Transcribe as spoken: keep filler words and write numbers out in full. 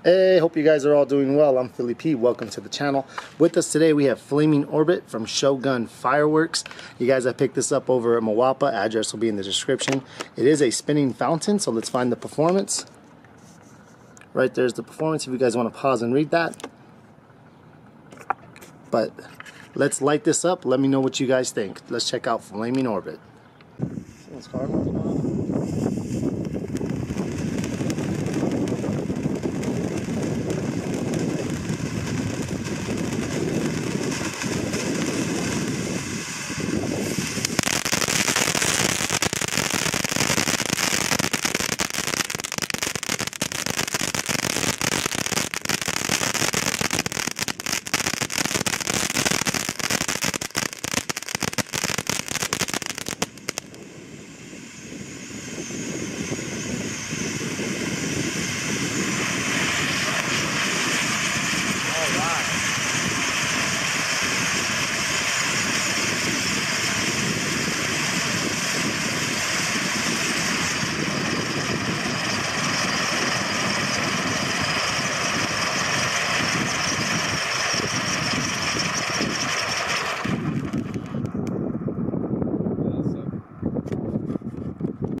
Hey, hope you guys are all doing well. I'm Philly P. Welcome to the channel. With us today we have Flaming Orbit from Shogun Fireworks. You guys, I picked this up over at Moapa. Address will be in the description. It is a spinning fountain, so let's find the performance. Right there's the performance if you guys want to pause and read that. But let's light this up. Let me know what you guys think. Let's check out Flaming Orbit.